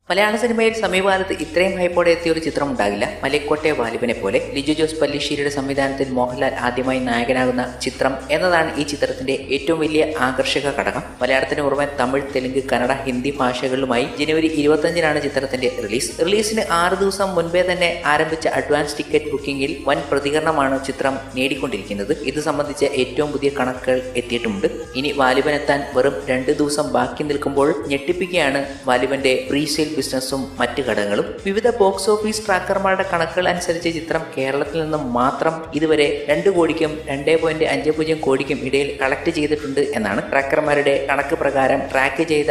മലയാള സിനിമയിൽ സമീപകാലത്ത് ഇത്രയും ഹൈപ്പോടെ എത്തിയ ഒരു ചിത്രം ഉണ്ടാകില്ല. മലൈക്കോട്ടെ വാലിബനെ പോലെ ലിജു ജോസ് പല്ലിശ്ശേരിയുടെ സംവിധാനത്തിൽ മോഹൻലാൽ ആദ്യമായി നായകനാകുന്ന ചിത്രം എന്നതാണ് ഈ ചിത്രത്തിന്റെ ഏറ്റവും വലിയ ആകർഷക ഘടകം. മലയാളത്തിന് പുറമെ തമിഴ്, തെലുങ്ക്, കന്നഡ, ഹിന്ദി ഭാഷകളിലുമായി ജനുവരി 25-നാണ് ചിത്രത്തിന്റെ റിലീസിന് 6 ദിവസം മുൻപേ തന്നെ ആരംഭിച്ച അഡ്വാൻസ് ടിക്കറ്റ് ബുക്കിംഗിൽ വൻ പ്രതികരണമാണ് ചിത്രം നേടിക്കൊണ്ടിരിക്കുന്നത്. ഇത് സംബന്ധിച്ച ഏറ്റവും പുതിയ കണക്കുകൾ എത്തിയിട്ടുമുണ്ട്. ഇനി വാലിബനെത്താൻ വെറും 2 ദിവസം ബാക്കി നിൽക്കുമ്പോൾ ഞെട്ടിപ്പിക്കുകയാണ് വാലിബന്റെ പ്രീസെയിൽ ബിസിനസ്സും മറ്റ് ഘടകങ്ങളും. വിവിധ ബോക്സ് ഓഫീസ് ട്രാക്കർമാരുടെ കണക്കുകൾ അനുസരിച്ച് ചിത്രം കേരളത്തിൽ നിന്നും മാത്രം ഇതുവരെ 2 കോടിക്കും 2.50 കോടിക്കും ഇടയിൽ കളക്ട് ചെയ്തിട്ടുണ്ട് എന്നാണ്. ട്രാക്കർമാരുടെ കണക്ക് പ്രകാരം ട്രാക്ക് ചെയ്ത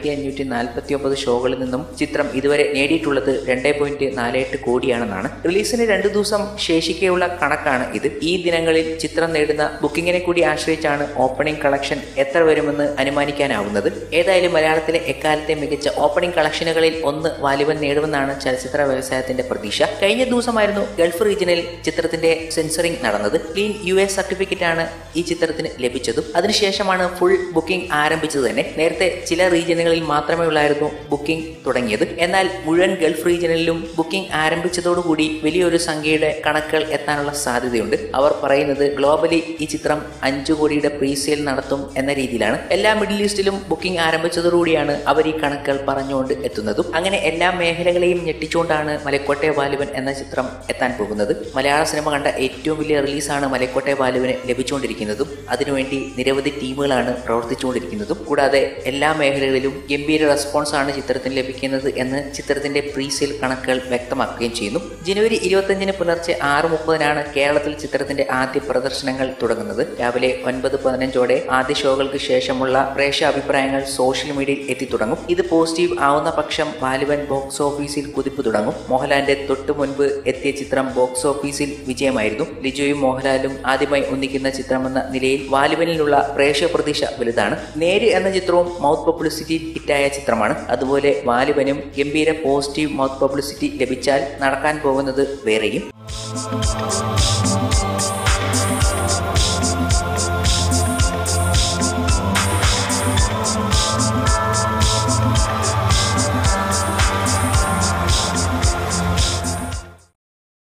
1549 ഷോകളിൽ നിന്നും ചിത്രം ഇതുവരെ നേടിയിട്ടുള്ളത് 2.48 കോടിയാണെന്നാണ്. റിലീസിന് 2 ദിവസം ശേഷിക്കെയുള്ള കണക്കാണ് ഇത്. ഈ ദിനങ്ങളിൽ ചിത്രം നേടുന്ന ബുക്കിങ്ങിനെ കൂടി ആശ്രയിച്ചാണ് ഓപ്പണിംഗ് കളക്ഷൻ എത്ര വരുമെന്ന് അനുമാനിക്കാനാവുന്നത്. ഏതായാലും മലയാളത്തിലെ എക്കാലത്തെ മികച്ച ഓപ്പണിംഗ് കളക്ഷനുകളിൽ ഒന്ന് വാലിബൻ നേടുമെന്നാണ് ചലച്ചിത്ര വ്യവസായത്തിന്റെ പ്രതീക്ഷ. കഴിഞ്ഞ ദിവസമായിരുന്നു ഗൾഫ് റീജിയനിൽ ചിത്രത്തിന്റെ സെൻസറിംഗ് നടന്നത്. ക്ലീൻ US സർട്ടിഫിക്കറ്റ് ആണ് ഈ ചിത്രത്തിന് ലഭിച്ചതും. അതിനുശേഷമാണ് ഫുൾ ബുക്കിംഗ് ആരംഭിച്ചത് തന്നെ. നേരത്തെ ചില റീജിയനുകളിൽ മാത്രമേ ഉള്ളായിരുന്നു ബുക്കിംഗ് തുടങ്ങിയത്. എന്നാൽ മുഴുവൻ ഗൾഫ് റീജിയനിലും ബുക്കിംഗ് ആരംഭിച്ചതോടുകൂടി വലിയൊരു സംഖ്യയുടെ കണക്കുകൾ എത്താനുള്ള സാധ്യതയുണ്ട്. അവർ പറയുന്നത് ഗ്ലോബലി ഈ ചിത്രം 5 കോടിയുടെ പ്രീസെയിൽ നടത്തും എന്ന രീതിയിലാണ്. എല്ലാ മിഡിൽ ഈസ്റ്റിലും ബുക്കിംഗ് ആരംഭിച്ചതോടുകൂടിയാണ് അവർ ഈ കണക്കുകൾ പറഞ്ഞുകൊണ്ട് എത്തുന്നതും. അങ്ങനെ എല്ലാ മേഖലകളെയും ഞെട്ടിച്ചുകൊണ്ടാണ് മലൈക്കോട്ടെ വാലിബൻ എന്ന ചിത്രം എത്താൻ പോകുന്നത്. മലയാള സിനിമ കണ്ട ഏറ്റവും വലിയ റിലീസാണ് മലൈക്കോട്ടെ വാലിബന് ലഭിച്ചുകൊണ്ടിരിക്കുന്നതും. അതിനുവേണ്ടി നിരവധി ടീമുകളാണ് പ്രവർത്തിച്ചുകൊണ്ടിരിക്കുന്നതും. കൂടാതെ എല്ലാ മേഖലകളിലും ഗംഭീര റെസ്പോൺസ് ആണ് ചിത്രത്തിന് ലഭിക്കുന്നത് എന്ന് ചിത്രത്തിന്റെ പ്രീസെയിൽ കണക്കുകൾ വ്യക്തമാക്കുകയും ചെയ്യുന്നു. ജനുവരി 25-ന് പുലർച്ചെ 6:30-നാണ് കേരളത്തിൽ ചിത്രത്തിന്റെ ആദ്യ പ്രദർശനങ്ങൾ തുടങ്ങുന്നത്. രാവിലെ 9:15-ഓടെ ആദ്യ ഷോകൾക്ക് ശേഷമുള്ള പ്രേക്ഷകാഭിപ്രായങ്ങൾ സോഷ്യൽ മീഡിയയിൽ എത്തിത്തുടങ്ങും. ഇത് പോസിറ്റീവ് ആവുന്ന പക്ഷം വാലിബൻ ബോക്സ് ഓഫീസിൽ കുതിപ്പ് തുടങ്ങും. മോഹൻലാലിന്റെ തൊട്ടു മുൻപ് എത്തിയ ചിത്രം ബോക്സ് ഓഫീസിൽ വിജയമായിരുന്നു. ലിജോയും മോഹൻലാലും ആദ്യമായി ഒന്നിക്കുന്ന ചിത്രമെന്ന നിലയിൽ വാലിബനിലുള്ള പ്രേക്ഷക പ്രതീക്ഷ വലുതാണ്. നേര് എന്ന ചിത്രവും മൗത്ത് പബ്ലിസിറ്റി ഹിറ്റായ ചിത്രമാണ്. അതുപോലെ വാലിബനും ഗംഭീര പോസിറ്റീവ് മൗത്ത് പബ്ലിസിറ്റി ലഭിച്ചാൽ നടക്കാൻ പോകുന്നത് വേറെയും.